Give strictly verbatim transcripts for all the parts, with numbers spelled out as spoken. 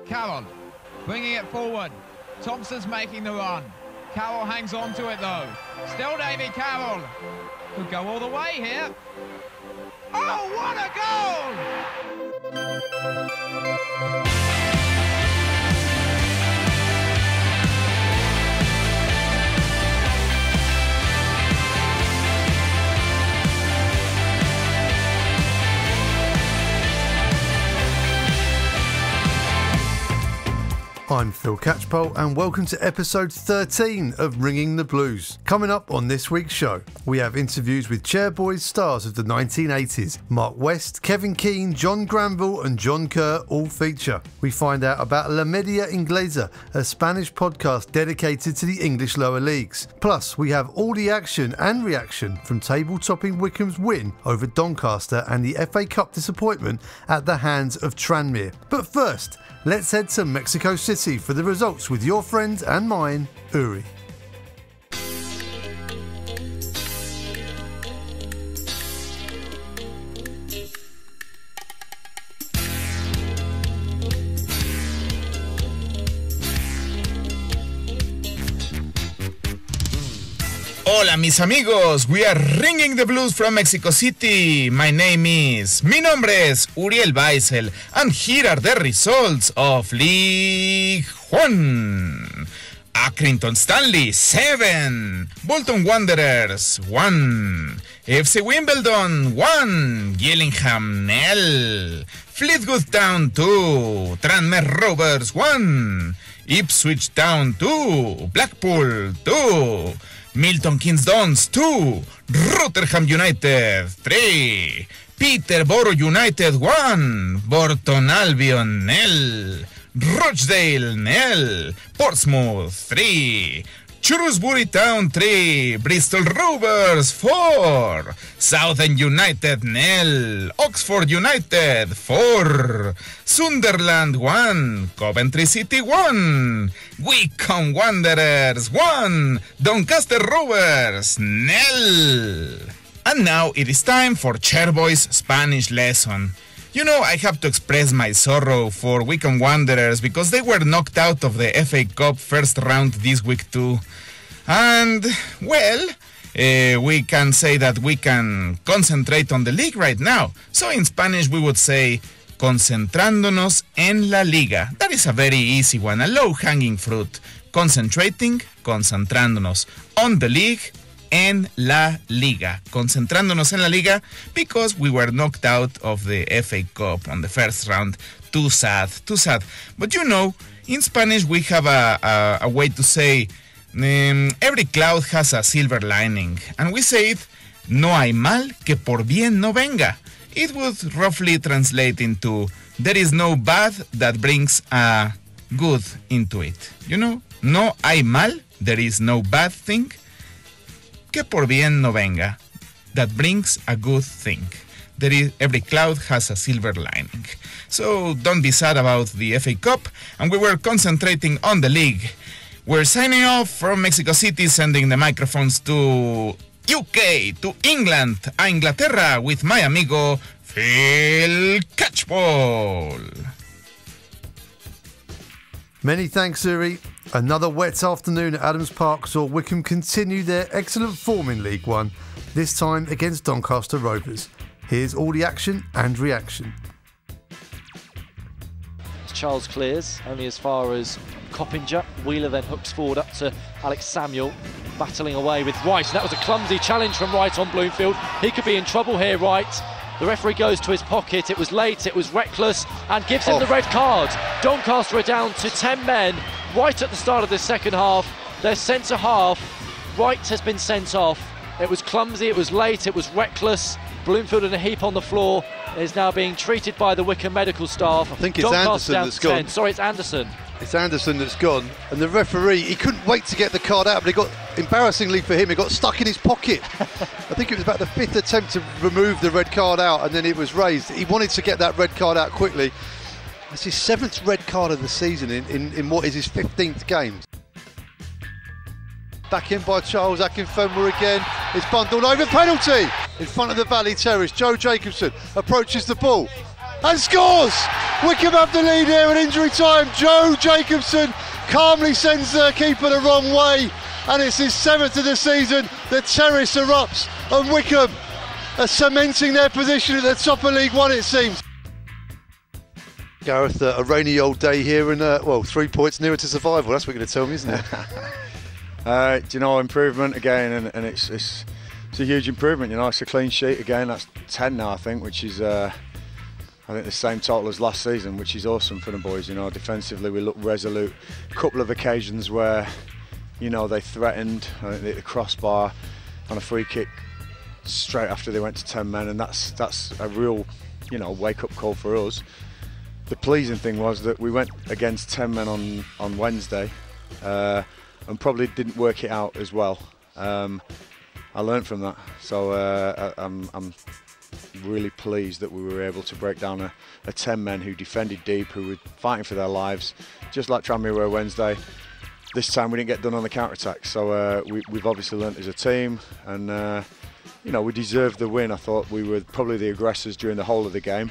Carroll bringing it forward. Thompson's making the run. Carroll hangs on to it though. Still Davy Carroll. Could go all the way here. Oh, what a goal! I'm Phil Catchpole and welcome to episode thirteen of Ringing the Blues. Coming up on this week's show, we have interviews with Chairboys stars of the nineteen eighties. Mark West, Kevin Keane, John Granville and John Kerr all feature. We find out about La Media Inglesa, a Spanish podcast dedicated to the English lower leagues. Plus, we have all the action and reaction from table-topping Wycombe's win over Doncaster and the F A Cup disappointment at the hands of Tranmere. But first, let's head to Mexico City for the results with your friend and mine, Ilie. Hola mis amigos, we are ringing the blues from Mexico City. My name is, mi nombre es Uriel Weissel, and here are the results of League One. Accrington Stanley, seven. Bolton Wanderers, one. F C Wimbledon, one. Gillingham, nil. Fleetwood Town, two. Tranmere Rovers, one. Ipswich Town, two. Blackpool, two. Milton Keynes Dons, two. Rotherham United, three. Peterborough United, one. Burton Albion, nil. Rochdale, nil. Portsmouth, three. Shrewsbury Town, three. Bristol Rovers, four. Southend United, nil. Oxford United, four. Sunderland, one. Coventry City, one. Wycombe Wanderers, one. Doncaster Rovers, nil. And now it is time for Chairboys Spanish lesson. You know, I have to express my sorrow for Wycombe Wanderers because they were knocked out of the F A Cup first round this week too. And, well, uh, we can say that we can concentrate on the league right now. So in Spanish we would say, concentrándonos en la liga. That is a very easy one, a low-hanging fruit. Concentrating, concentrándonos on the league, en la liga. Concentrándonos en la liga because we were knocked out of the F A Cup on the first round. Too sad, too sad. But you know, in Spanish we have a, a, a way to say um, every cloud has a silver lining. And we say it, no hay mal que por bien no venga. It would roughly translate into there is no bad that brings a good into it. You know, no hay mal, there is no bad thing que por bien no venga, that brings a good thing. There is, every cloud has a silver lining. So don't be sad about the F A Cup, and we were concentrating on the league. We're signing off from Mexico City, sending the microphones to U K, to England, a Inglaterra, with my amigo Phil Catchpole. Many thanks, Uri. Another wet afternoon at Adams Park saw Wycombe continue their excellent form in League One, this time against Doncaster Rovers. Here's all the action and reaction. Charles clears only as far as Coppinger. Wheeler then hooks forward up to Alex Samuel, battling away with Wright. And that was a clumsy challenge from Wright on Bloomfield. He could be in trouble here, Wright. The referee goes to his pocket. It was late, it was reckless, and gives him oh. the red card. Doncaster are down to ten men right at the start of the second half. Their centre half, Wright, has been sent off. It was clumsy, it was late, it was reckless. Bloomfield in a heap on the floor is now being treated by the Wycombe medical staff. I think it's Doncaster Anderson down that's to ten. gone. Sorry, it's Anderson. It's Anderson that's gone, and the referee, he couldn't wait to get the card out, but he got, embarrassingly for him, it got stuck in his pocket. I think it was about the fifth attempt to remove the red card out, and then it was raised. He wanted to get that red card out quickly. That's his seventh red card of the season in, in, in what is his fifteenth game. Back in by Charles Akinfenwa again. It's bundled over, penalty! In front of the Valley Terrace, Joe Jacobson approaches the ball and scores! Wycombe have the lead here at injury time. Joe Jacobson calmly sends the keeper the wrong way, and it's his seventh of the season. The terrace erupts, and Wycombe are cementing their position at the top of League One, it seems. Gareth, uh, a rainy old day here, and uh, well, three points nearer to survival. That's what you're going to tell me, isn't it? uh, do you know, improvement again, and, and it's, it's it's a huge improvement. You know, it's a clean sheet again. That's ten now, I think, which is uh, I think the same total as last season, which is awesome for the boys. You know, defensively we look resolute. A couple of occasions where, you know, they threatened. I think the crossbar on a free kick straight after they went to ten men, and that's that's a real, you know, wake-up call for us. The pleasing thing was that we went against ten men on, on Wednesday uh, and probably didn't work it out as well. Um, I learned from that, so uh, I, I'm, I'm really pleased that we were able to break down a, a ten men who defended deep, who were fighting for their lives, just like Tranmere were Wednesday. This time we didn't get done on the counter-attack, so uh, we, we've obviously learnt as a team, and uh, you know, we deserved the win. I thought we were probably the aggressors during the whole of the game.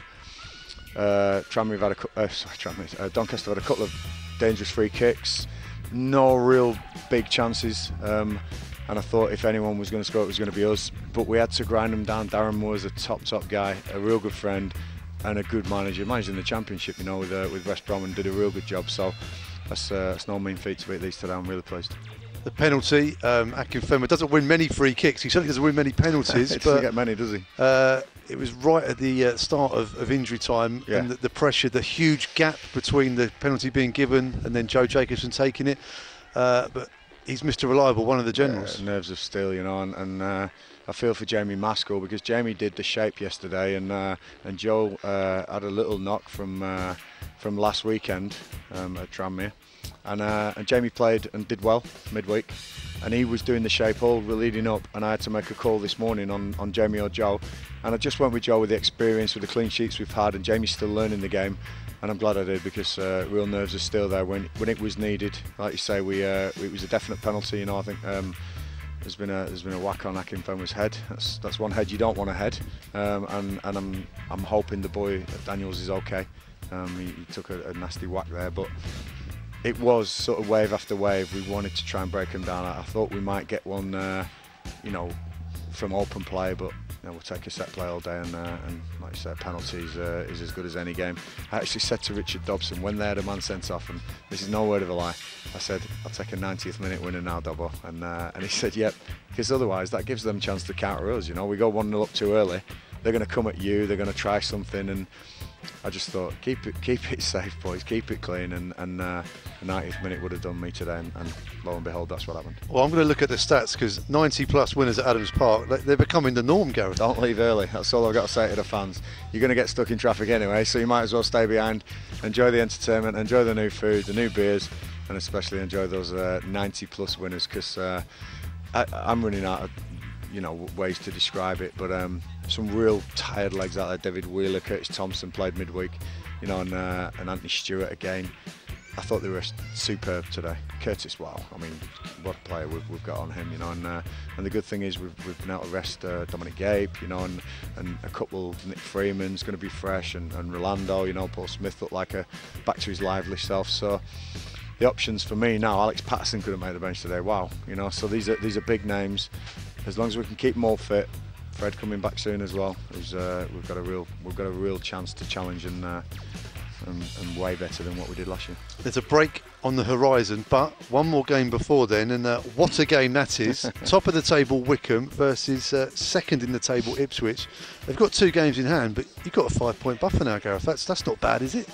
Uh, Tranmere had a, uh, sorry, Tranmere, uh, Doncaster had a couple of dangerous free kicks, no real big chances, um, and I thought if anyone was going to score, it was going to be us. But we had to grind them down. Darren Moore's a top, top guy, a real good friend, and a good manager. Managed in the Championship, you know, with uh, with West Brom, and did a real good job. So that's, uh, that's no mean feat to beat these today. I'm really pleased. The penalty, um, Akinfenwa doesn't win many free kicks. He certainly doesn't win many penalties. He but doesn't get many, does he? Uh, it was right at the uh, start of, of injury time, yeah. and the, the pressure, the huge gap between the penalty being given and then Joe Jacobson taking it. Uh, but he's Mister Reliable, one of the generals. Yeah, nerves of steel, you know, and, and uh, I feel for Jamie Maskell, because Jamie did the shape yesterday, and uh, and Joe uh, had a little knock from uh, from last weekend um, at Tranmere. And, uh, and Jamie played and did well midweek, and he was doing the shape all leading up, and I had to make a call this morning on, on Jamie or Joe, and I just went with Joe with the experience, with the clean sheets we've had, and Jamie's still learning the game, and I'm glad I did, because uh, real nerves are still there when when it was needed. Like you say, we uh, it was a definite penalty. You know, I think um, there's been a there's been a whack on Akinfenwa's head. That's that's one head you don't want to head, um, and and I'm I'm hoping the boy Daniels is okay. Um, he, he took a, a nasty whack there, but it was sort of wave after wave. We wanted to try and break them down. I, I thought we might get one, uh, you know, from open play, but you know, we'll take a set play all day, and, uh, and like you said, penalties uh, is as good as any game. I actually said to Richard Dobson when they had a man sent off, and this is no word of a lie, I said, I'll take a ninetieth minute winner now, Dobbo, and uh, and he said, yep, because otherwise that gives them a chance to counter us. You know, we go one nil up too early, they're going to come at you, they're going to try something, and I just thought, keep it keep it safe, boys, keep it clean, and, and uh, the ninetieth minute would have done me today, and, and lo and behold, that's what happened. Well, I'm going to look at the stats, because ninety plus winners at Adams Park, they're becoming the norm, Gareth. Don't leave early, that's all I've got to say to the fans. You're going to get stuck in traffic anyway, so you might as well stay behind, enjoy the entertainment, enjoy the new food, the new beers, and especially enjoy those uh, ninety plus winners, because uh, I'm running out of you know ways to describe it, but um, some real tired legs out there. David Wheeler, Curtis Thompson played midweek, you know, and, uh, and Anthony Stewart again. I thought they were superb today. Curtis, wow, I mean, what a player we've, we've got on him, you know, and uh, and the good thing is we've, we've been able to rest uh, Dominic Gape, you know, and, and a couple, Nick Freeman's going to be fresh, and, and Rolando, you know, Paul Smith looked like a back to his lively self, so the options for me now, Alex Patterson couldn't make the bench today, wow, you know, so these are, these are big names. As long as we can keep them all fit, Fred coming back soon as well, who's, uh, we've got a real we've got a real chance to challenge and, uh, and and way better than what we did last year. There's a break on the horizon, but one more game before then, and uh, what a game that is. Top of the table Wycombe versus uh, second in the table Ipswich. They've got two games in hand, but you've got a five point buffer now, Gareth. That's that's not bad, is it?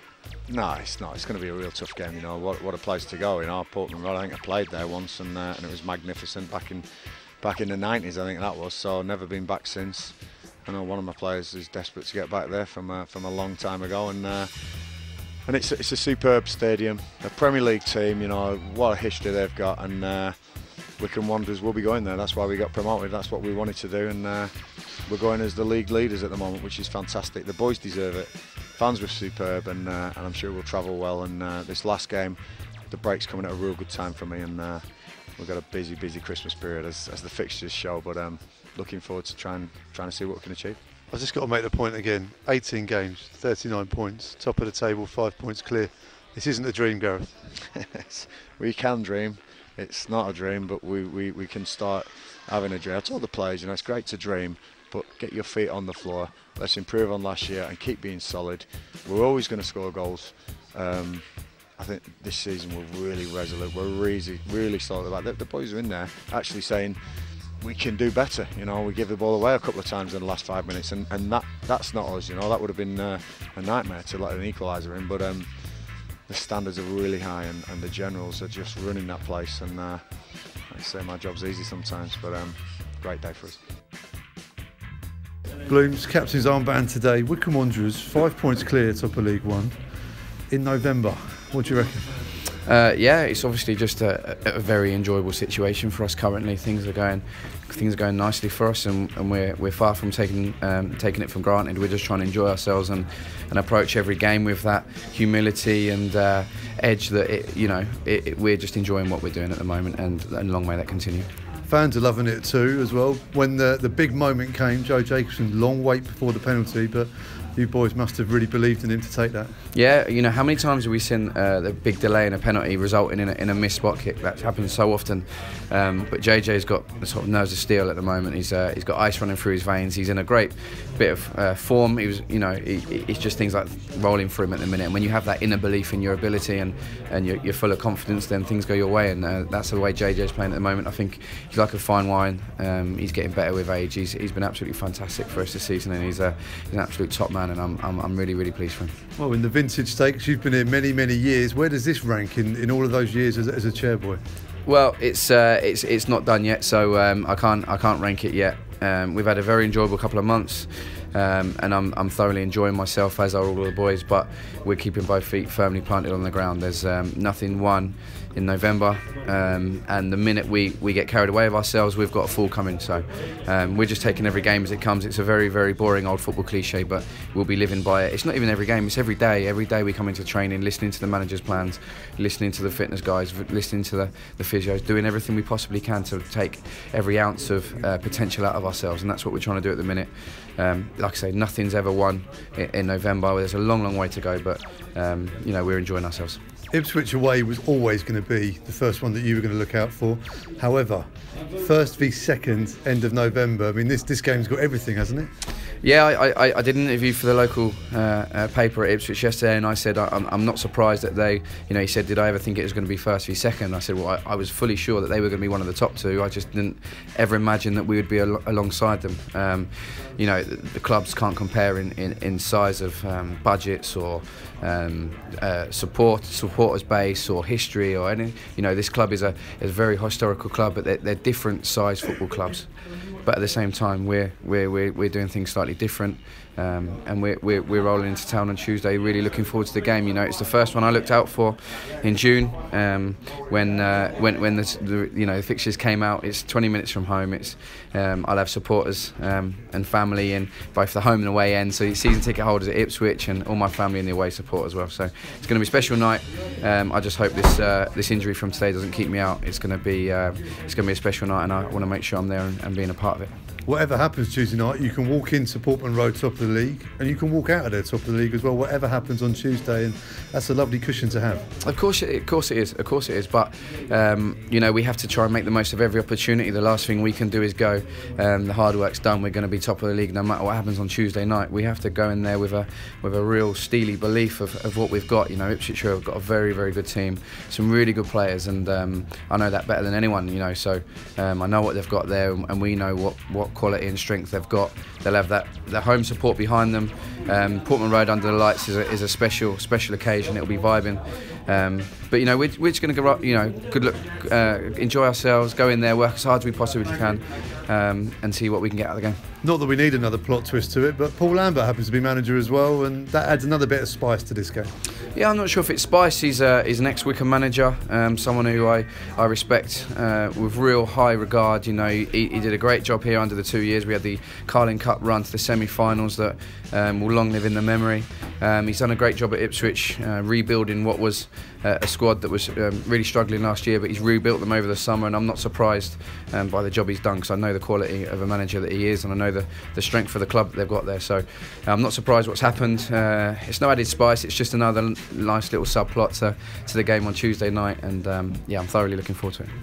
No, it's not. It's going to be a real tough game. You know, what what a place to go. You know, Portland Road. I think I played there once, and uh, and it was magnificent back in. Back in the nineties, I think that was, so never been back since. I know one of my players is desperate to get back there from uh, from a long time ago, and uh, and it's it's a superb stadium, a Premier League team. You know what a history they've got, and uh, Wycombe Wanderers will be going there. That's why we got promoted. That's what we wanted to do, and uh, we're going as the league leaders at the moment, which is fantastic. The boys deserve it. Fans were superb, and uh, and I'm sure we'll travel well. And uh, this last game, the break's coming at a real good time for me, and. Uh, We've got a busy, busy Christmas period as, as the fixtures show, but um, looking forward to trying trying to see what we can achieve. I've just got to make the point again. eighteen games, thirty-nine points, top of the table, five points clear. This isn't a dream, Gareth. We can dream. It's not a dream, but we, we, we can start having a dream. I told the players, you know, it's great to dream, but get your feet on the floor. Let's improve on last year and keep being solid. We're always going to score goals. Um, I think this season we're really resolute. We're really, really solid about it. The boys are in there actually saying we can do better. You know, we give the ball away a couple of times in the last five minutes, and, and that that's not us. You know, that would have been uh, a nightmare to let an equaliser in. But um, the standards are really high, and, and the generals are just running that place. And uh, I say my job's easy sometimes, but um, great day for us. Bloom's captain's armband today. Wycombe Wanderers, five points clear, top of League One in November. What do you reckon? Uh, yeah, it's obviously just a, a very enjoyable situation for us currently. Things are going, things are going nicely for us, and, and we're we're far from taking um, taking it for granted. We're just trying to enjoy ourselves and, and approach every game with that humility and uh, edge that it, you know it, it, we're just enjoying what we're doing at the moment, and, and long may that continue. Fans are loving it too as well. When the the big moment came, Joe Jacobson, long wait before the penalty, but you boys must have really believed in him to take that. Yeah, you know, how many times have we seen uh, the big delay in a penalty resulting in a, in a missed spot kick? That happens so often. Um, but J J's got sort of nerves of steel at the moment. He's uh, he's got ice running through his veins. He's in a great bit of uh, form. He was, you know, he, it's just things like rolling for him at the minute. And when you have that inner belief in your ability and and you're, you're full of confidence, then things go your way. And uh, that's the way J J's playing at the moment. I think he's like a fine wine. Um, he's getting better with age. He's he's been absolutely fantastic for us this season, and he's, a, he's an absolute top man. And I'm I'm, I'm really really pleased for him. Well, in the vintage stakes, you've been here many many years. Where does this rank in, in all of those years as, as a chairboy? Well, it's uh, it's it's not done yet, so um, I can't I can't rank it yet. Um, we've had a very enjoyable couple of months, um, and I'm I'm thoroughly enjoying myself, as are all of the boys. But we're keeping both feet firmly planted on the ground. There's um, nothing won in November, um, and the minute we, we get carried away with ourselves, we've got a fall coming. So um, we're just taking every game as it comes. It's a very very boring old football cliche, but we'll be living by it. It's not even every game; it's every day. Every day we come into training, listening to the manager's plans, listening to the fitness guys, listening to the, the physios, doing everything we possibly can to take every ounce of uh, potential out of ourselves, and that's what we're trying to do at the minute. Um, like I say, nothing's ever won in, in November. There's a long long way to go, but um, you know, we're enjoying ourselves. Ipswich away was always going to be the first one that you were going to look out for. However, first v second, end of November. I mean, this this game's got everything, hasn't it? Yeah, I, I, I did an interview for the local uh, uh, paper at Ipswich yesterday, and I said I, I'm, I'm not surprised that they, you know, he said, did I ever think it was going to be first v second? I said, well, I, I was fully sure that they were going to be one of the top two. I just didn't ever imagine that we would be al alongside them. Um, you know, the, the clubs can't compare in, in, in size of um, budgets or um, uh, support, supporters base or history or anything. You know, this club is a, is a very historical club, but they're, they're different size football clubs. But at the same time, we're we're we're, we're doing things slightly different, um, and we're, we're we're rolling into town on Tuesday. Really looking forward to the game. You know, it's the first one I looked out for in June um, when uh, when when the, the you know the fixtures came out. It's twenty minutes from home. It's um, I'll have supporters um, and family in both the home and away end. So season ticket holders at Ipswich and all my family in the away support as well. So it's going to be a special night. Um, I just hope this uh, this injury from today doesn't keep me out. It's going to be uh, it's going to be a special night, and I want to make sure I'm there and, and being a part of it. Whatever happens Tuesday night, you can walk into Portman Road top of the league, and you can walk out of there top of the league as well. Whatever happens on Tuesday, and that's a lovely cushion to have. Of course, it, of course it is. Of course it is. But um, you know, we have to try and make the most of every opportunity. The last thing we can do is go. Um, the hard work's done. We're going to be top of the league no matter what happens on Tuesday night. We have to go in there with a with a real steely belief of, of what we've got. You know, Ipswich have got a very very good team, some really good players, and um, I know that better than anyone. You know, so um, I know what they've got there, and we know what what quality and strength they've got. They'll have that their home support behind them. Um, Portman Road under the lights is a, is a special special occasion. It'll be vibing. Um, but you know, we're, we're just going to go, you know, good look, uh, enjoy ourselves, go in there, work as hard as we possibly can, um, and see what we can get out of the game. Not that we need another plot twist to it, but Paul Lambert happens to be manager as well, and that adds another bit of spice to this game. Yeah, I'm not sure if it's spice. He's, uh, he's an ex-Wycombe manager, um, someone who I, I respect uh, with real high regard. You know, he, he did a great job here under the two years. We had the Carling Cup run to the semi-finals that um, will long live in the memory. Um, he's done a great job at Ipswich, uh, rebuilding what was uh, a squad that was um, really struggling last year, but he's rebuilt them over the summer, and I'm not surprised um, by the job he's done, because I know the quality of a manager that he is, and I know the, the strength of the club that they've got there. So I'm not surprised what's happened. Uh, it's no added spice, it's just another nice little subplot to, to the game on Tuesday night, and um, yeah, I'm thoroughly looking forward to it.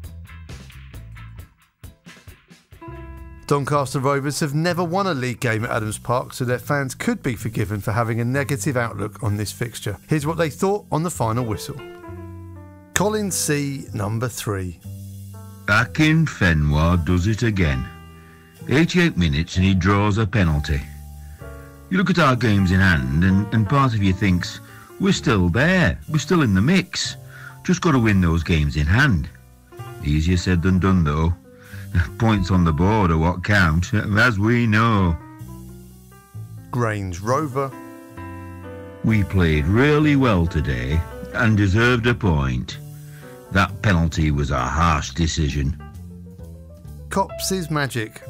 Doncaster Rovers have never won a league game at Adams Park, so their fans could be forgiven for having a negative outlook on this fixture. Here's what they thought on the final whistle. Colin C, number three. Akin Fenwar does it again. eighty-eight minutes and he draws a penalty. You look at our games in hand and, and part of you thinks, we're still there, we're still in the mix. Just got to win those games in hand. Easier said than done though. Points on the board are what count, as we know. Grange Rover. We played really well today and deserved a point. That penalty was a harsh decision. Cops's Magic.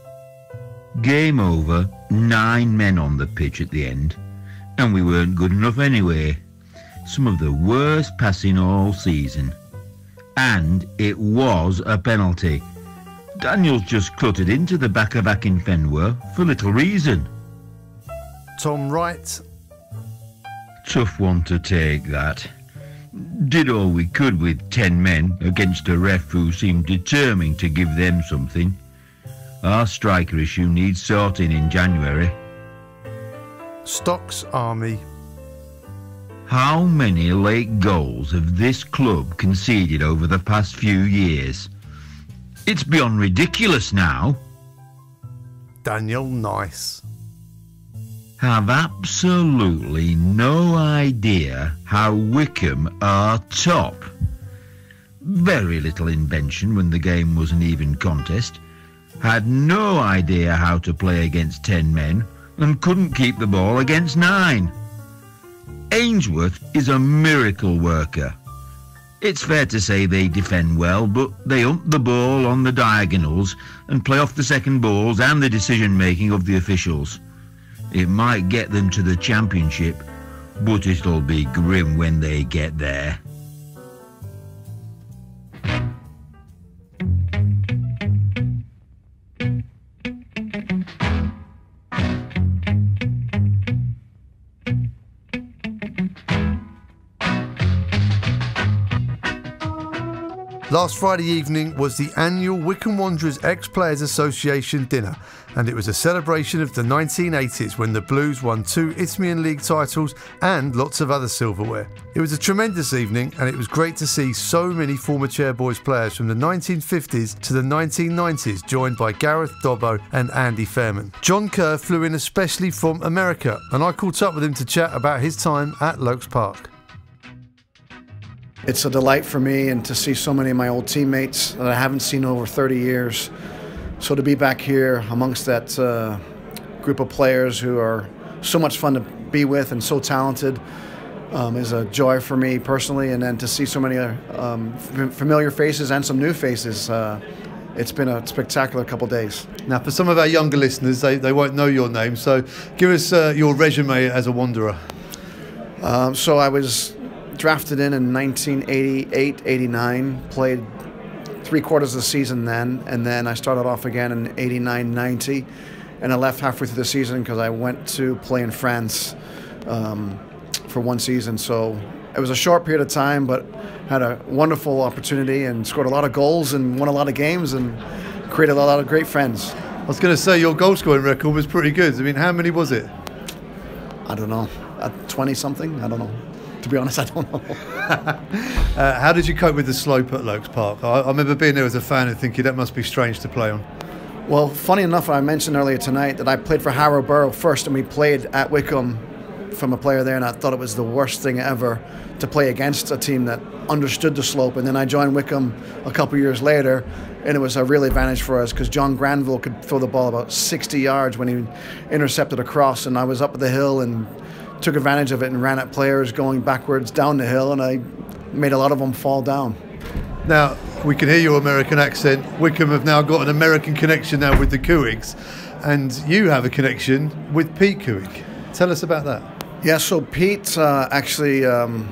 Game over, nine men on the pitch at the end, and we weren't good enough anyway. Some of the worst passing all season. And it was a penalty. Daniel's just cluttered into the back of Akinfenwa for little reason. Tom Wright. Tough one to take, that. Did all we could with ten men against a ref who seemed determined to give them something. Our striker issue needs sorting in January. Stocks Army. How many late goals have this club conceded over the past few years? It's beyond ridiculous now. Daniel Nice. Have absolutely no idea how Wycombe are top. Very little invention when the game was an even contest. Had no idea how to play against ten men and couldn't keep the ball against nine. Ainsworth is a miracle worker. It's fair to say they defend well, but they hump the ball on the diagonals and play off the second balls and the decision-making of the officials. It might get them to the championship, but it'll be grim when they get there. Last Friday evening was the annual Wycombe Wanderers Ex-Players Association dinner, and it was a celebration of the nineteen eighties when the Blues won two Isthmian League titles and lots of other silverware. It was a tremendous evening, and it was great to see so many former Chairboys players from the nineteen fifties to the nineteen nineties joined by Gareth Dobbo and Andy Fairman. John Kerr flew in especially from America, and I caught up with him to chat about his time at Lokes Park. It's a delight for me and to see so many of my old teammates that I haven't seen over thirty years. So to be back here amongst that uh, group of players who are so much fun to be with and so talented um, is a joy for me personally. And then to see so many uh, um, f- familiar faces and some new faces, uh, it's been a spectacular couple of days. Now, for some of our younger listeners, they, they won't know your name, so give us uh, your resume as a Wanderer. Um, so I was drafted in in nineteen eighty-eight eighty-nine, played three quarters of the season then, and then I started off again in eighty-nine ninety, and I left halfway through the season because I went to play in France um, for one season. So it was a short period of time, but had a wonderful opportunity and scored a lot of goals and won a lot of games and created a lot of great friends. I was going to say your goal scoring record was pretty good. I mean, how many was it? I don't know, twenty something, I don't know. To be honest, I don't know. uh, how did you cope with the slope at Lokes Park? I, I remember being there as a fan and thinking that must be strange to play on. Well, funny enough, I mentioned earlier tonight that I played for Harrow Borough first, and we played at Wycombe from a player there, and I thought it was the worst thing ever to play against a team that understood the slope. And then I joined Wycombe a couple of years later, and it was a real advantage for us because John Granville could throw the ball about sixty yards when he intercepted a cross, and I was up at the hill and took advantage of it and ran at players going backwards down the hill, and I made a lot of them fall down. Now, we can hear your American accent. Wycombe have now got an American connection now with the Cooigs, and you have a connection with Pete Cooig. Tell us about that. Yeah, so Pete uh, actually um,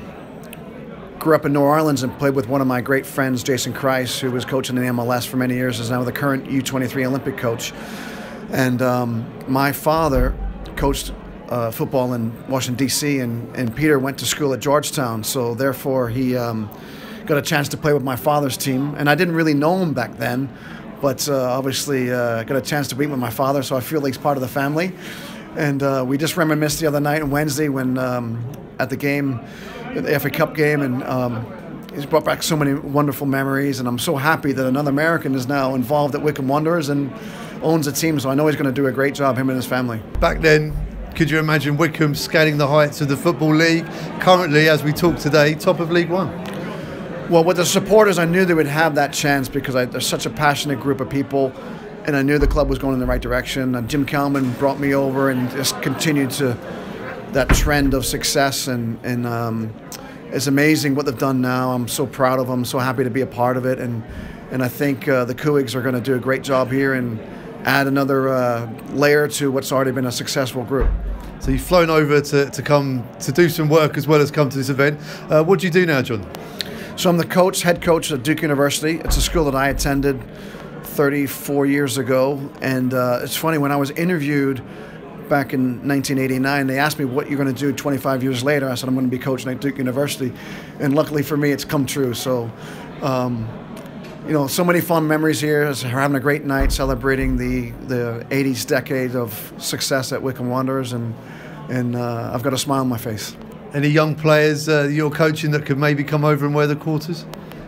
grew up in New Orleans and played with one of my great friends, Jason Kreis, who was coaching in the M L S for many years, is now the current U twenty-three Olympic coach. And um, my father coached uh, football in Washington, D C, and, and Peter went to school at Georgetown, so therefore he um, got a chance to play with my father's team. And I didn't really know him back then, but uh, obviously uh, got a chance to meet with my father, so I feel like he's part of the family. And uh, we just reminisced the other night on Wednesday when um, at the game, the F A Cup game, and um, he's brought back so many wonderful memories. And I'm so happy that another American is now involved at Wycombe Wanderers and owns a team. So I know he's going to do a great job, him and his family. Back then, could you imagine Wycombe scaling the heights of the Football League? Currently, as we talk today, top of League One. Well, with the supporters, I knew they would have that chance because I, they're such a passionate group of people. And I knew the club was going in the right direction. And Jim Kelman brought me over and just continued to that trend of success. And, and um, it's amazing what they've done now. I'm so proud of them, so happy to be a part of it. And, and I think uh, the Couigs are going to do a great job here and add another uh, layer to what's already been a successful group. So you've flown over to, to come to do some work as well as come to this event. Uh, what do you do now, John? So I'm the coach, head coach at Duke University. It's a school that I attended thirty-four years ago, and uh, it's funny, when I was interviewed back in nineteen eighty-nine, they asked me what you're going to do twenty-five years later. I said I'm going to be coaching at Duke University, and luckily for me it's come true. So um, you know, so many fun memories here. We're having a great night celebrating the the eighties decade of success at Wycombe Wanderers, and and uh, I've got a smile on my face. Any young players uh, you're coaching that could maybe come over and wear the quarters?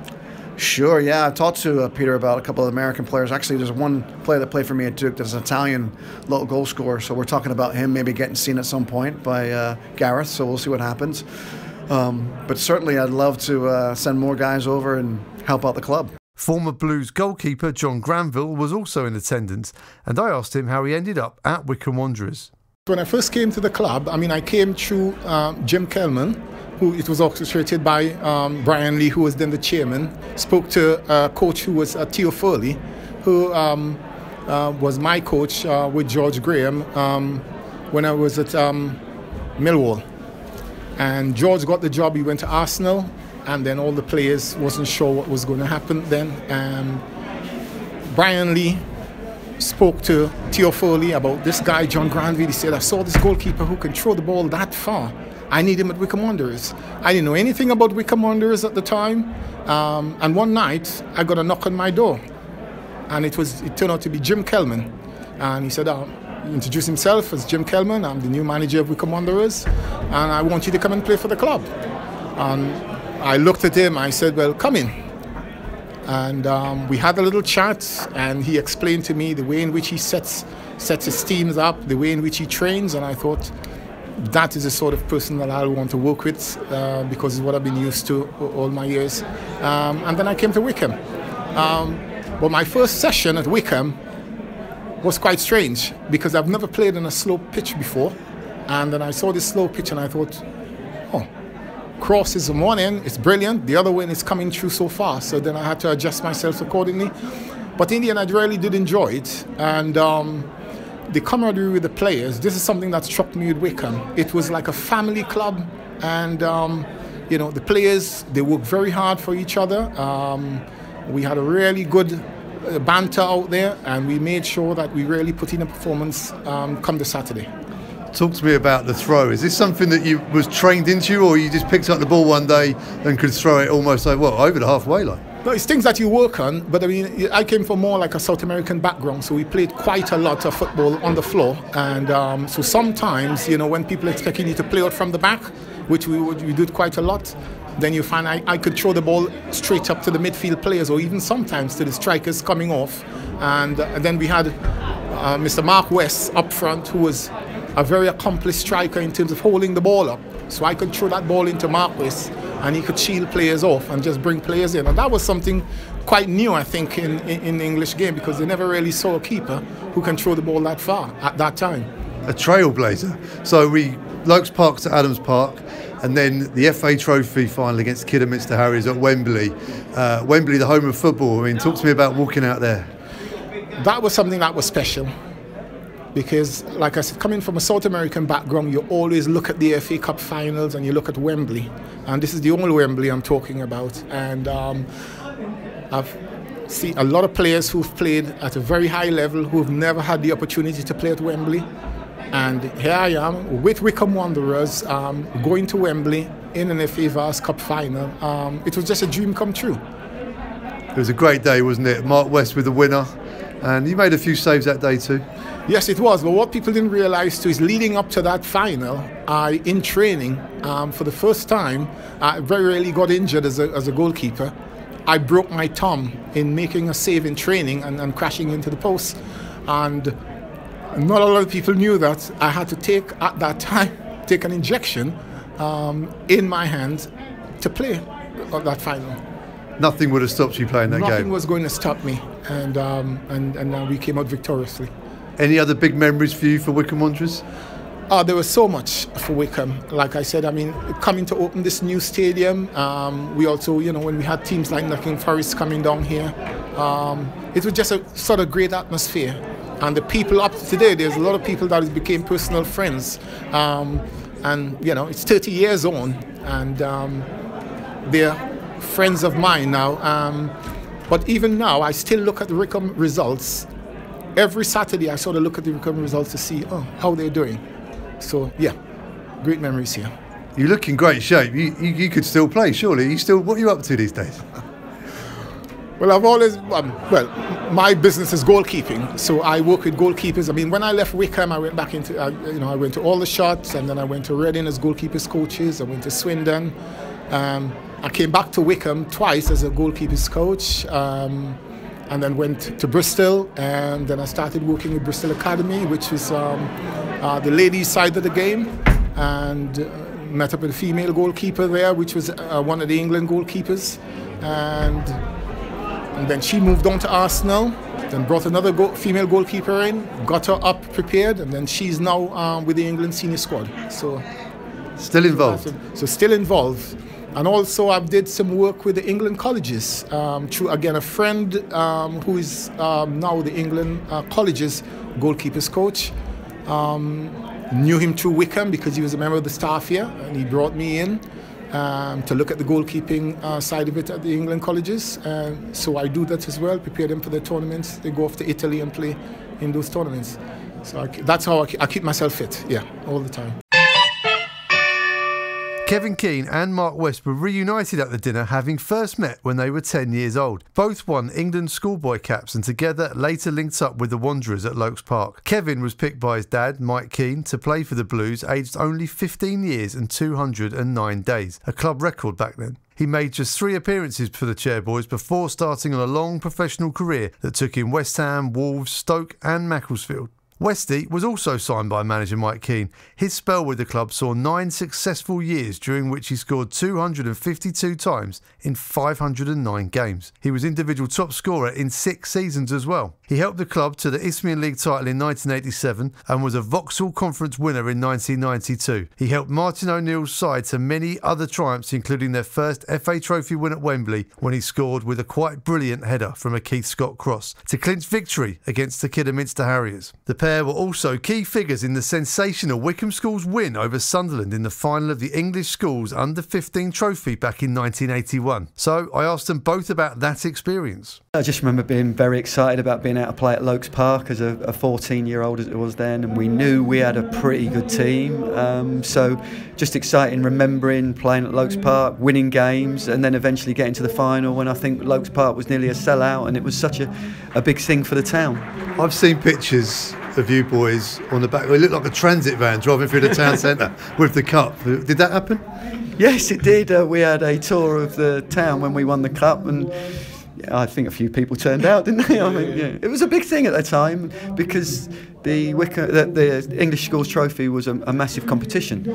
Sure, yeah. I've talked to uh, Peter about a couple of American players. Actually, there's one player that played for me at Duke that's an Italian local goal scorer, so we're talking about him maybe getting seen at some point by uh, Gareth, so we'll see what happens. Um, but certainly I'd love to uh, send more guys over and help out the club. Former Blues goalkeeper John Granville was also in attendance, and I asked him how he ended up at Wycombe Wanderers. When I first came to the club, I mean, I came through um, Jim Kelman, who it was orchestrated by um, Brian Lee, who was then the chairman. Spoke to a coach who was uh, Theo Foley, who um, uh, was my coach uh, with George Graham um, when I was at um, Millwall. And George got the job. He went to Arsenal, and then all the players wasn't sure what was going to happen then. And Brian Lee spoke to Theo Foley about this guy, John Granville. He said, I saw this goalkeeper who can throw the ball that far. I need him at Wycombe Wanderers. I didn't know anything about Wycombe Wanderers at the time. Um, and one night, I got a knock on my door. And it was it turned out to be Jim Kelman. And he said, uh, he introduced himself as Jim Kelman. I'm the new manager of Wycombe Wanderers. And I want you to come and play for the club. And I looked at him. I said, well, come in. And um, we had a little chat. And he explained to me the way in which he sets, sets his teams up, the way in which he trains. And I thought, that is the sort of person that I want to work with uh, because it's what I've been used to all my years. Um, and then I came to Wycombe. Um, but my first session at Wycombe was quite strange because I've never played on a slow pitch before. And then I saw this slow pitch and I thought, oh, cross is on one end, it's brilliant. The other one is coming through so fast. So then I had to adjust myself accordingly. But in the end, I really did enjoy it. And um, the camaraderie with the players, this is something that struck me with Wycombe. It was like a family club, and um, you know, the players, they worked very hard for each other. Um, we had a really good uh, banter out there, and we made sure that we really put in a performance um, come the Saturday. Talk to me about the throw. Is this something that you was trained into, or you just picked up the ball one day and could throw it almost like, well, over the halfway line? No, it's things that you work on, but I mean, I came from more like a South American background, so we played quite a lot of football on the floor, and um, so sometimes, you know, when people expecting you to play out from the back, which we would, we did quite a lot, then you find I, I could throw the ball straight up to the midfield players, or even sometimes to the strikers coming off, and, uh, and then we had uh, Mister Mark West up front, who was a very accomplished striker in terms of holding the ball up, so I could throw that ball into Mark West, and he could shield players off and just bring players in. And that was something quite new, I think, in, in, in the English game, because they never really saw a keeper who can throw the ball that far at that time. A trailblazer. So we, Lokes Park to Adams Park, and then the F A Trophy final against Kidderminster Harriers at Wembley. Uh, Wembley, the home of football. I mean, talk to me about walking out there. That was something that was special. because, like I said, coming from a South American background, you always look at the F A Cup finals and you look at Wembley. And this is the only Wembley I'm talking about. And um, I've seen a lot of players who've played at a very high level who've never had the opportunity to play at Wembley. And here I am with Wycombe Wanderers, um, going to Wembley in an F A Vase Cup final. Um, it was just a dream come true. It was a great day, wasn't it? Mark West with the winner. And you made a few saves that day too. Yes, it was. But what people didn't realise too is leading up to that final, I, in training, um, for the first time, I very rarely got injured as a, as a goalkeeper. I broke my thumb in making a save in training and, and crashing into the post. And not a lot of people knew that I had to take, at that time, take an injection um, in my hand to play that final. Nothing would have stopped you playing that Nothing game? Nothing was going to stop me. And, um, and, and uh, we came out victoriously. Any other big memories for you for Wycombe Wanderers? Oh, there was so much for Wycombe. Like I said, I mean, coming to open this new stadium, um, we also, you know, when we had teams like Nottingham Forest coming down here, um, it was just a sort of great atmosphere. And the people up to today, there's a lot of people that became personal friends. Um, and, you know, it's thirty years on, and um, they're friends of mine now. Um, but even now, I still look at the Wycombe results. Every Saturday, I sort of look at the Wycombe results to see, oh, how they're doing. So, yeah, great memories here. You look in great shape. You, you, you could still play, surely. You still, what are you up to these days? Well, I've always, um, well, my business is goalkeeping, so I work with goalkeepers. I mean, when I left Wycombe, I went back into, uh, you know, I went to all the shots, and then I went to Reading as goalkeepers coaches. I went to Swindon. Um, I came back to Wycombe twice as a goalkeepers coach. Um, and then went to Bristol, and then I started working with Bristol Academy, which is um, uh, the ladies' side of the game, and uh, met up with a female goalkeeper there, which was uh, one of the England goalkeepers, and, and then she moved on to Arsenal, then brought another go female goalkeeper in, got her up prepared, and then she's now um, with the England senior squad. So still involved. So, so still involved. And also I did some work with the England colleges um, through, again, a friend um, who is um, now the England uh, colleges goalkeepers coach. Um, knew him through Wycombe because he was a member of the staff here, and he brought me in um, to look at the goalkeeping uh, side of it at the England colleges. And so I do that as well, prepare them for their tournaments. They go off to Italy and play in those tournaments. So I, that's how I, I keep myself fit, yeah, all the time. Kevin Keane and Mark West were reunited at the dinner, having first met when they were ten years old. Both won England schoolboy caps and together later linked up with the Wanderers at Lokes Park. Kevin was picked by his dad, Mike Keane, to play for the Blues, aged only fifteen years and two hundred and nine days, a club record back then. He made just three appearances for the Chairboys before starting on a long professional career that took him West Ham, Wolves, Stoke and Macclesfield. Westy was also signed by manager Mike Keane. His spell with the club saw nine successful years during which he scored two hundred fifty-two times in five hundred and nine games. He was individual top scorer in six seasons as well. He helped the club to the Isthmian League title in nineteen eighty-seven and was a Vauxhall Conference winner in nineteen ninety-two. He helped Martin O'Neill's side to many other triumphs, including their first F A Trophy win at Wembley when he scored with a quite brilliant header from a Keith Scott cross to clinch victory against the Kidderminster Harriers. The pair were also key figures in the sensational Wycombe Schools win over Sunderland in the final of the English Schools under fifteen trophy back in nineteen eighty-one. So I asked them both about that experience. I just remember being very excited about being able to play at Lokes Park as a fourteen year old as it was then, and we knew we had a pretty good team, um, so just exciting remembering playing at Lokes Park, winning games, and then eventually getting to the final when I think Lokes Park was nearly a sellout, and it was such a, a big thing for the town. I've seen pictures of you boys on the back. It looked like a transit van driving through the town centre with the cup. Did that happen? Yes, it did. Uh, we had a tour of the town when we won the cup, and yeah, I think a few people turned out, didn't they? I mean, yeah. It was a big thing at the time because the, Wycombe, the, the English Schools Trophy was a, a massive competition,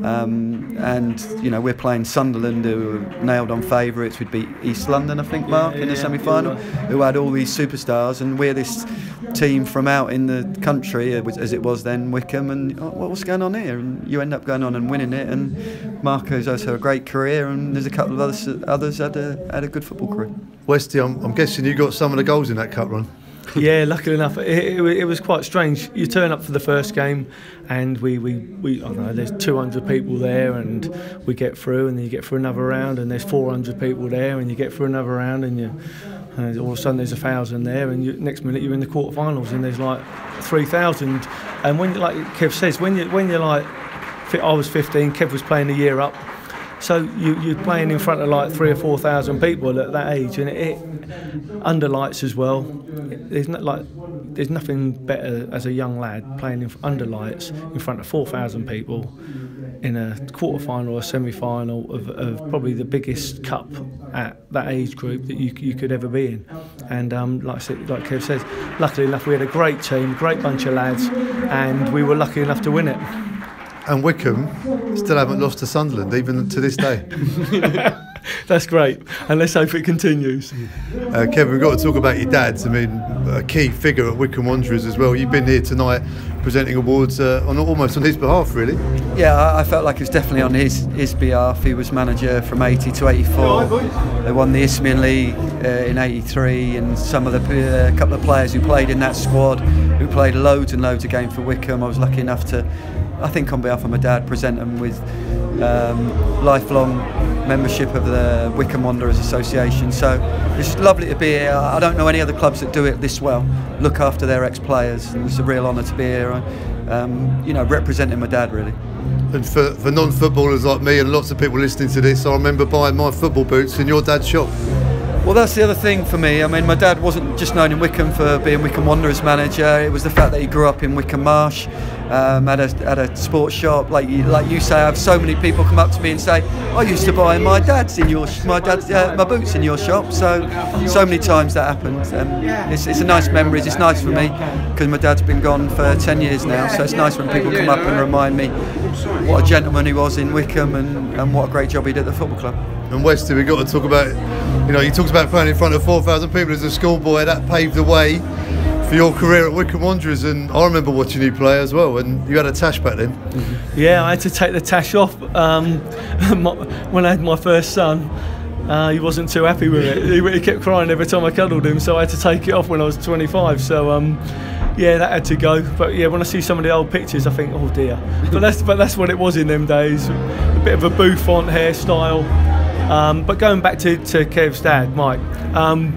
um, and you know we're playing Sunderland, who were nailed on favourites. We'd beat East London, I think, Mark, in the semi-final, who had all these superstars, and we're this team from out in the country, as it was then, Wycombe, and oh, what's going on here? And you end up going on and winning it, and Marco's also a great career, and there's a couple of others others had a had a good football career. Westy, I'm, I'm guessing you got some of the goals in that cup run. Yeah, luckily enough, it, it, it was quite strange. You turn up for the first game, and we, we, we I don't know, there's two hundred people there, and we get through, and then you get through another round, and there's four hundred people there, and you get through another round, and you, and all of a sudden there's a thousand there, and you, next minute you're in the quarterfinals, and there's like three thousand. And when, like Kev says, when you when you're like, I was fifteen, Kev was playing a year up. So you, you're playing in front of like three or four thousand people at that age, and it, it under lights as well. There's not like there's nothing better as a young lad playing in, under lights in front of four thousand people in a quarter final or a semi final of, of probably the biggest cup at that age group that you you could ever be in. And um, like I said, like Kev says, luckily enough we had a great team, great bunch of lads, and we were lucky enough to win it. And Wycombe still haven't lost to Sunderland, even to this day. That's great, and let's hope it continues. Uh, Kevin, we've got to talk about your dad. I mean, a key figure at Wycombe Wanderers as well. You've been here tonight presenting awards uh, on almost on his behalf, really. Yeah, I felt like it was definitely on his his behalf. He was manager from eighty to eighty-four. They won the Isthmian League uh, in eighty-three, and some of the uh, couple of players who played in that squad, who played loads and loads of games for Wycombe. I was lucky enough to, I think on behalf of my dad, present them with um, lifelong membership of the Wycombe Wanderers Association. So it's lovely to be here. I don't know any other clubs that do it this well, look after their ex-players, and it's a real honour to be here, um, you know, representing my dad really. And for, for non-footballers like me and lots of people listening to this, I remember buying my football boots in your dad's shop. Well, that's the other thing for me. I mean, my dad wasn't just known in Wycombe for being Wycombe Wanderers manager. It was the fact that he grew up in Wycombe Marsh, um, had a had a sports shop. Like you, like you say, I have so many people come up to me and say, "I used to buy my dad's in your my dad's uh, my boots in your shop." So, so many times that happened. Um, it's it's a nice memories. It's nice for me because my dad's been gone for ten years now. So it's nice when people come up and remind me what a gentleman he was in Wycombe and, and what a great job he did at the football club. And Westy, we've got to talk about, you know, you talked about playing in front of four thousand people as a schoolboy. That paved the way for your career at Wycombe Wanderers, and I remember watching you play as well, and you had a tash back then. Mm-hmm. Yeah, I had to take the tash off um, when I had my first son. Uh, he wasn't too happy with it. He, he kept crying every time I cuddled him, so I had to take it off when I was twenty-five. So um, yeah, that had to go. But yeah, when I see some of the old pictures, I think, oh dear. But that's but that's what it was in them days. A bit of a bouffant hairstyle. Um, but going back to, to Kev's dad, Mike, um,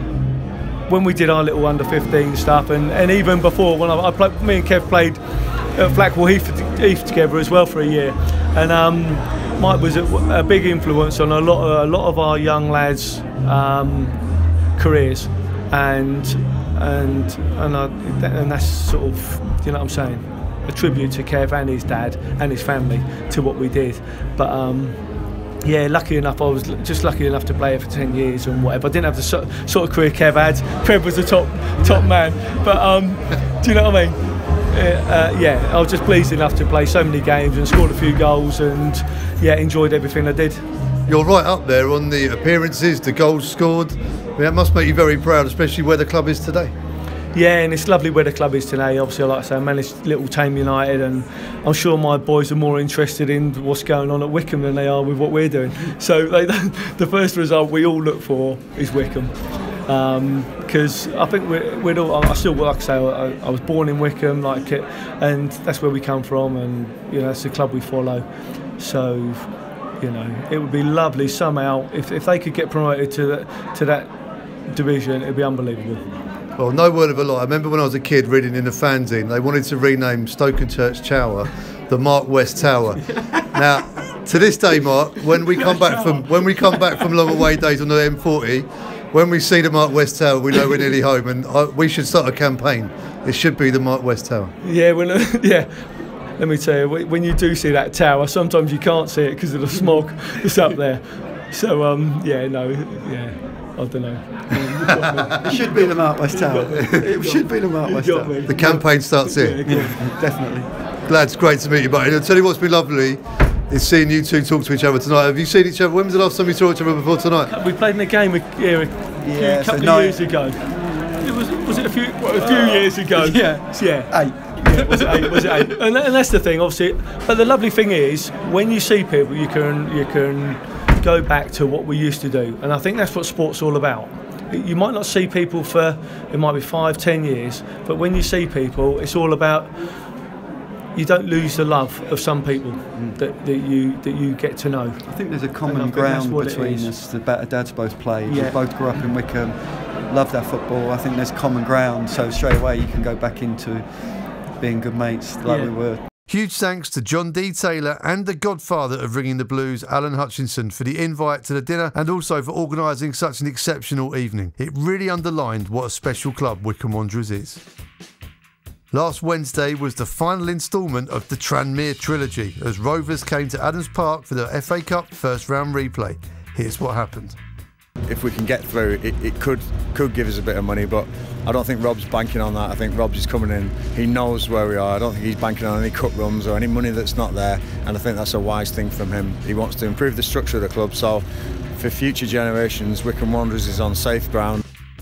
when we did our little under fifteen stuff, and, and even before, when I, I played, me and Kev played at Blackwell Heath, Heath together as well for a year, and um, Mike was a, a big influence on a lot of, a lot of our young lads' um, careers, and and and, I, and that's sort of, you know what I'm saying, a tribute to Kev and his dad and his family to what we did, but. Um, Yeah, lucky enough, I was just lucky enough to play it for ten years and whatever. I didn't have the so, sort of career Kev had. Kev was the top top man. But um, do you know what I mean? Uh, yeah, I was just pleased enough to play so many games and scored a few goals and, yeah, enjoyed everything I did. You're right up there on the appearances, the goals scored. I mean, that must make you very proud, especially where the club is today. Yeah, and it's lovely where the club is today. Obviously, like I say, I managed Little Tame United, and I'm sure my boys are more interested in what's going on at Wycombe than they are with what we're doing. So they, the first result we all look for is Wycombe, because um, I think we're, we're all. I still, like I say, I, I was born in Wycombe, like it, and that's where we come from, and you know, it's the club we follow. So, you know, it would be lovely somehow if if they could get promoted to that to that division. It'd be unbelievable. Well, no word of a lie. I remember when I was a kid reading in the fanzine, they wanted to rename Stokenchurch Tower the Mark West Tower. Now, to this day, Mark, when we come back from when we come back from long away days on the M forty, when we see the Mark West Tower, we know we're nearly home, and I, we should start a campaign. It should be the Mark West Tower. Yeah, when, yeah. Let me tell you, when you do see that tower, sometimes you can't see it because of the smog that's up there. So, um, yeah, no, yeah. I don't know. It should be the Mark West Tower. It should be the Mark West Tower. The campaign starts here. Yeah, yeah, definitely. Lads, great to meet you, buddy. I'll tell you what's been lovely is seeing you two talk to each other tonight. Have you seen each other? When was the last time you saw each other before tonight? We played in a game a, yeah, a, yeah, a couple so of years ago. It was was it a few what, a few uh, years ago? Yeah, yeah, eight. Yeah, was it eight? Was it eight? And, and that's the thing, obviously. But the lovely thing is, when you see people, you can you can go back to what we used to do, and I think that's what sport's all about. you might not see people for, it might be five, ten years, but when you see people, it's all about, you don't lose the love of some people mm. that, that you that you get to know. I think there's a common ground between us. The dads both played. Yeah. We both grew up in Wycombe, loved our football. I think there's common ground, so straight away you can go back into being good mates like yeah. we were. Huge thanks to John D. Taylor and the godfather of Ringing the Blues, Alan Hutchinson, for the invite to the dinner and also for organising such an exceptional evening. It really underlined what a special club Wycombe Wanderers is. Last Wednesday was the final instalment of the Tranmere trilogy as Rovers came to Adams Park for the F A Cup first round replay. Here's what happened. If we can get through, it, it could could give us a bit of money, but I don't think Rob's banking on that. I think Rob's is coming in, he knows where we are. I don't think he's banking on any cut runs or any money that's not there, and I think that's a wise thing from him. He wants to improve the structure of the club, so for future generations, Wycombe Wanderers is on safe ground.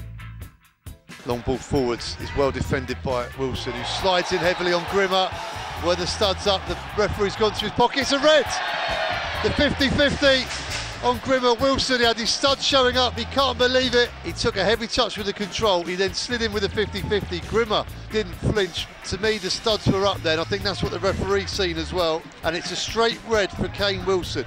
Long ball forwards is well defended by Wilson, who slides in heavily on Grimmer. Where the stud's up, the referee's gone to his pocket. It's a red! The fifty fifty on Grimmer. Wilson, he had his stud showing up, he can't believe it. He took a heavy touch with the control, he then slid in with a fifty fifty. Grimmer didn't flinch. To me, the studs were up there, and I think that's what the referee's seen as well. And it's a straight red for Kane Wilson.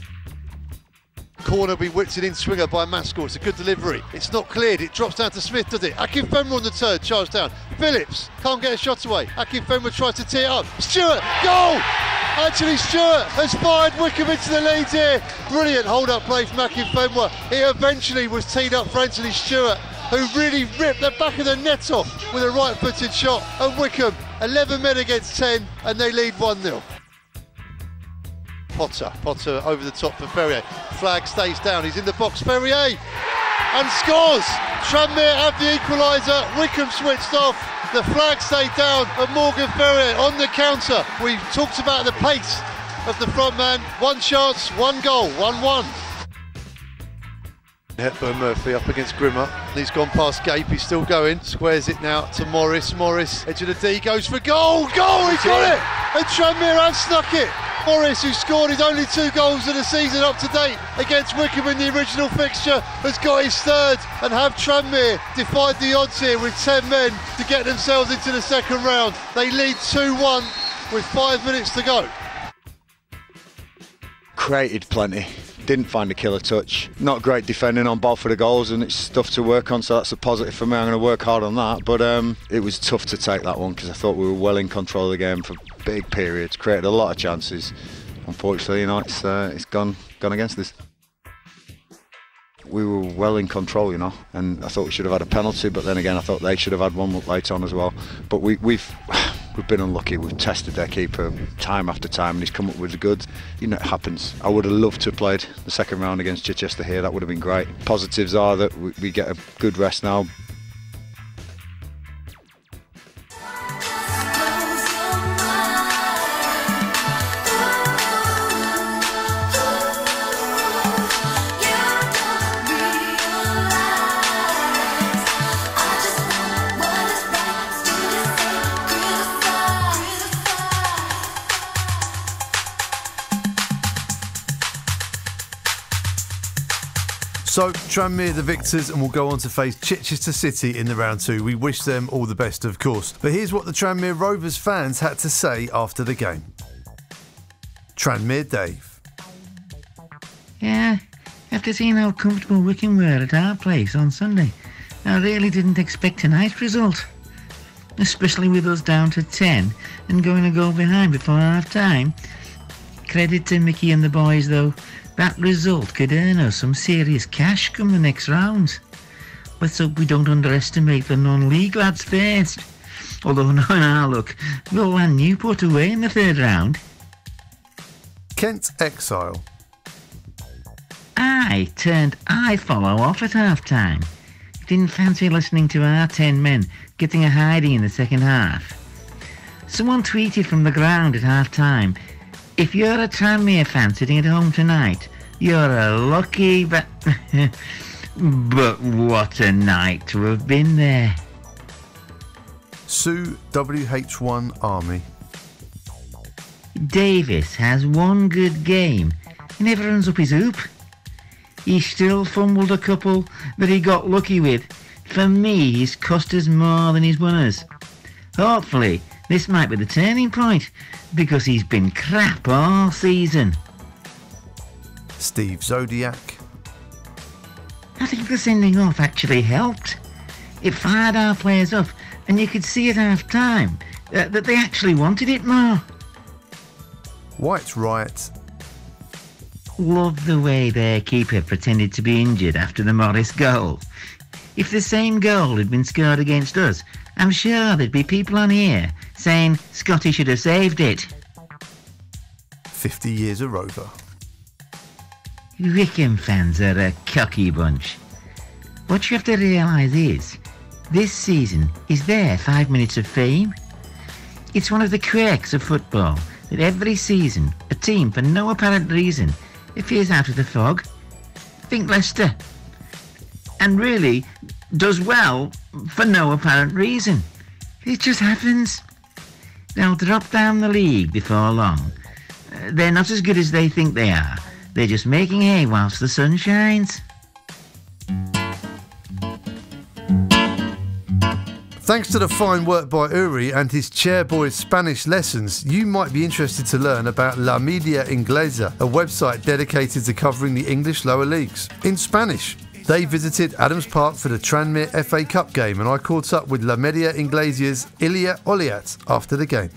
Corner be whipped in swinger by Mascall. It's a good delivery. It's not cleared. It drops down to Smith, does it? Akinfenwa on the turn, charged down. Phillips can't get a shot away. Akinfenwa tries to tee it up. Stewart, goal! Anthony Stewart has fired Wycombe into the lead here. Brilliant hold-up play from Akinfenwa. It eventually was teed up for Anthony Stewart, who really ripped the back of the net off with a right-footed shot. And Wycombe, eleven men against ten, and they lead one nil. Potter, Potter over the top for Ferrier. Flag stays down, he's in the box, Ferrier, and scores! Tranmere have the equaliser, Wycombe switched off, the flag stayed down, and Morgan Ferrier on the counter. We talked about the pace of the front man, one chance, one goal, one one. Hepburn Murphy up against Grimmer, and he's gone past Gape, he's still going, squares it now to Morris, Morris, edge of the D, goes for goal, goal, he got it! And Tranmere have snuck it! Morris, who scored his only two goals of the season up to date against Wycombe in the original fixture, has got his third, and have Tranmere defied the odds here with ten men to get themselves into the second round. They lead two one with five minutes to go. Created plenty, didn't find a killer touch. Not great defending on both of the goals, and it's stuff to work on, so that's a positive for me. I'm going to work hard on that, but um, it was tough to take that one because I thought we were well in control of the game for big periods, created a lot of chances. Unfortunately, you know, it's uh, it's gone gone against us. We were well in control, you know, and I thought we should have had a penalty, but then again I thought they should have had one later on as well. But we, we've we've been unlucky. We've tested their keeper time after time, and he's come up with the goods. You know, it happens. I would have loved to have played the second round against Chichester here. That would have been great. Positives are that we, we get a good rest now. So, Tranmere the victors and will go on to face Chichester City in the round two. We wish them all the best, of course. But here's what the Tranmere Rovers fans had to say after the game. Tranmere Dave. Yeah, after seeing how comfortable Wycombe were at our place on Sunday, I really didn't expect a nice result. Especially with us down to ten and going a goal behind before half-time. Credit to Mickey and the boys, though. That result could earn us some serious cash come the next round. Let's hope we don't underestimate the non-league lads first. Although, no, no, look, we'll land Newport away in the third round. Kent Exile. I turned I follow off at half-time. Didn't fancy listening to our ten men getting a hiding in the second half. Someone tweeted from the ground at half-time, if you're a Tranmere fan sitting at home tonight, you're a lucky but... but what a night to have been there. Sue W H one Army. Davis has one good game. He never runs up his hoop. He still fumbled a couple that he got lucky with. For me, he's cost us more than he's won us. Hopefully, this might be the turning point, because he's been crap all season. Steve Zodiac. I think the sending off actually helped. It fired our players up, and you could see at half-time uh, that they actually wanted it more. White's right. Love the way their keeper pretended to be injured after the Morris goal. If the same goal had been scored against us, I'm sure there'd be people on here saying Scotty should have saved it. fifty years a Rover. Wycombe fans are a cocky bunch. What you have to realise is, this season is their five minutes of fame. It's one of the quirks of football that every season a team, for no apparent reason, appears out of the fog. Think Leicester. And really does well for no apparent reason. It just happens. They'll drop down the league before long. Uh, they're not as good as they think they are. They're just making hay whilst the sun shines. Thanks to the fine work by Uri and his Chairboys Spanish lessons, you might be interested to learn about La Media Inglesa, a website dedicated to covering the English lower leagues in Spanish. They visited Adams Park for the Tranmere F A Cup game, and I caught up with La Media Inglesa's Ilie Oleart after the game.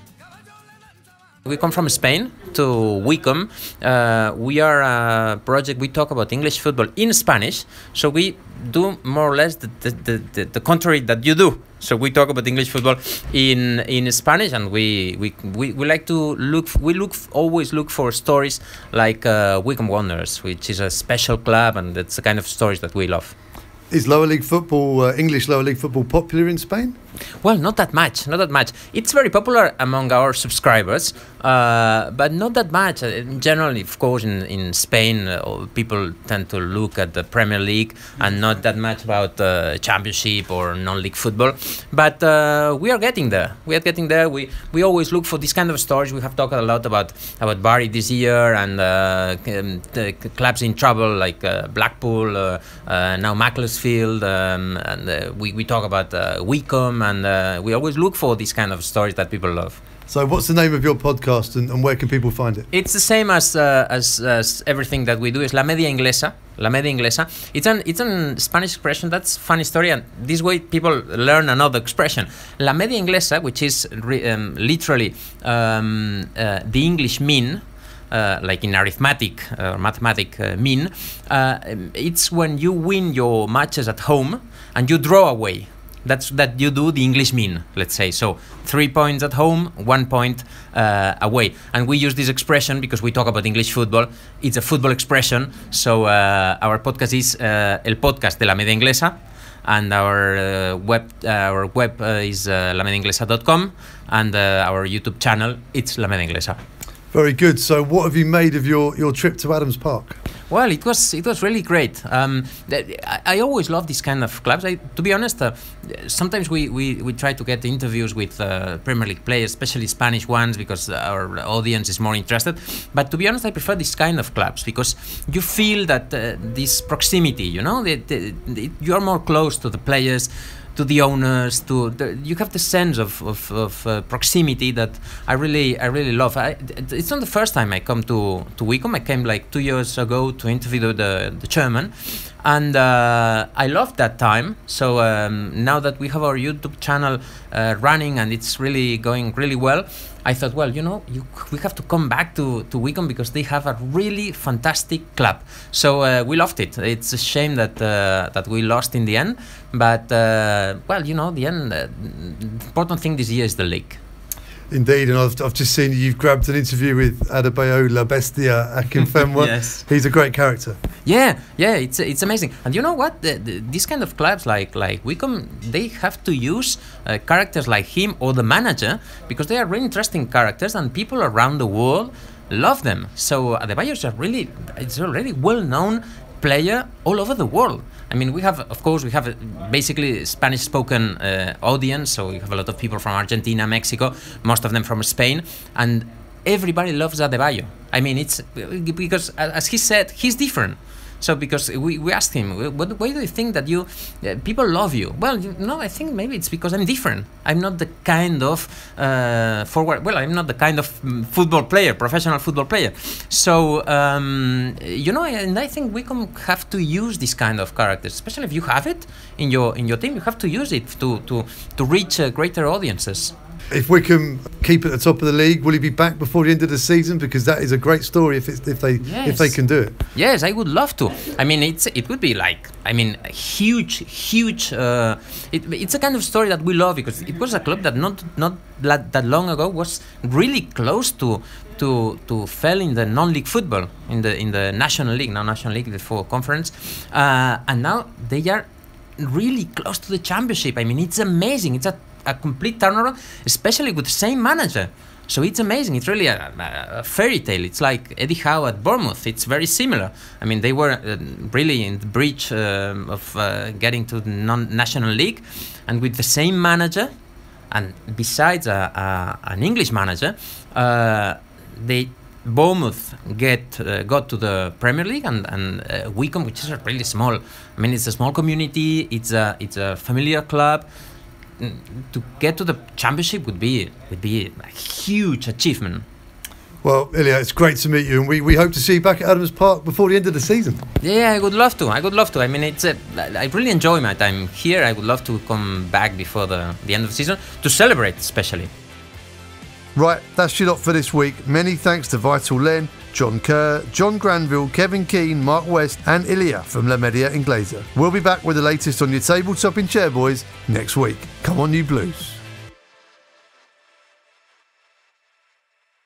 We come from Spain to Wycombe. Uh, we are a project, we talk about English football in Spanish, so we do more or less the, the, the, the contrary that you do. So we talk about English football in in Spanish, and we we, we, we like to look, we look always look for stories like uh, Wycombe Wanderers, which is a special club, and that's the kind of stories that we love. Is lower league football, uh, English lower league football, popular in Spain? Well, not that much, not that much. It's very popular among our subscribers, uh, but not that much. Uh, generally, of course, in, in Spain, uh, people tend to look at the Premier League and not that much about uh, Championship or non-league football. But uh, we are getting there. We are getting there. We we always look for this kind of stories. We have talked a lot about, about Barry this year, and uh, um, the clubs in trouble like uh, Blackpool, uh, uh, now Macclesfield, um, and uh, we, we talk about uh, Wycombe, and uh, we always look for these kind of stories that people love. So what's the name of your podcast, and, and where can people find it? It's the same as, uh, as as everything that we do. Is La Media Inglesa. La Media Inglesa. It's an it's an Spanish expression. That's a funny story, and this way people learn another expression. La Media Inglesa, which is re, um, literally um, uh, the English mean. Uh, like in arithmetic or uh, mathematic uh, mean, uh, it's when you win your matches at home and you draw away. That's that you do the English mean, let's say. So three points at home, one point uh, away. And we use this expression because we talk about English football. It's a football expression. So uh, our podcast is uh, El Podcast de la Media Inglesa. And our uh, web uh, our web uh, is uh, la media inglesa dot com, and uh, our YouTube channel, it's La Media Inglesa. Very good. So what have you made of your, your trip to Adams Park? Well, it was it was really great. Um, I, I always love these kind of clubs. I, to be honest, uh, sometimes we, we, we try to get interviews with uh, Premier League players, especially Spanish ones, because our audience is more interested. But to be honest, I prefer this kind of clubs because you feel that uh, this proximity, you know, that you are more close to the players, to the owners, to the, you have the sense of of, of uh, proximity that I really I really love. I, it's not the first time I come to to Wycombe. I came like two years ago to interview the the chairman, and uh, I loved that time. So um, now that we have our YouTube channel uh, running and it's really going really well, I thought, well, you know, you, we have to come back to, to Wycombe because they have a really fantastic club. So uh, we loved it. It's a shame that uh, that we lost in the end. But, uh, well, you know, the end, uh, the important thing this year is the league. Indeed, and I've, I've just seen you've grabbed an interview with Adebayo La Bestia Akinfenwa. Yes. He's a great character. Yeah, yeah, it's it's amazing. And you know what? The, the, these kind of clubs like like Wycombe, they have to use uh, characters like him or the manager because they are really interesting characters and people around the world love them. So Adebayo is a really, it's a really well-known player all over the world. I mean, we have, of course, we have a basically Spanish-spoken uh, audience, so we have a lot of people from Argentina, Mexico, most of them from Spain, and everybody loves Adebayo. I mean, it's because, as he said, he's different. So because we, we asked him, what, why do you think that you uh, people love you? Well, you know, I think maybe it's because I'm different. I'm not the kind of uh, forward. Well, I'm not the kind of football player, professional football player. So um, you know, and I think we can have to use this kind of characters, especially if you have it in your in your team. You have to use it to to to reach uh, greater audiences. If Wycombe keep at the top of the league, will he be back before the end of the season? Because that is a great story if it's, if they yes. if they can do it. Yes, I would love to. I mean, it's it would be like I mean, a huge, huge. Uh, it, it's a kind of story that we love because it was a club that not not that long ago was really close to to to fell in the non-league football in the in the national league, now national league before conference, uh, and now they are really close to the championship. I mean, it's amazing. It's a a complete turnaround, especially with the same manager. So it's amazing. It's really a, a fairy tale. It's like Eddie Howe at Bournemouth. It's very similar. I mean, they were uh, really in the breach uh, of uh, getting to the non-national league, and with the same manager, and besides a, a, an English manager, uh, they Bournemouth get uh, got to the Premier League, and and uh, Wycombe, which is a really small. I mean, it's a small community. It's a it's a familiar club. To get to the championship would be would be a huge achievement. Well, Ilie, it's great to meet you, and we, we hope to see you back at Adams Park before the end of the season. Yeah, I would love to. I would love to. I mean, it's a, I really enjoy my time here. I would love to come back before the, the end of the season to celebrate, especially. Right, that's your lot for this week. Many thanks to Vital Len, John Kerr, John Granville, Kevin Keane, Mark West and Ilie from La Media Inglesa. We'll be back with the latest on your tabletop in Chairboys next week. Come on, you Blues.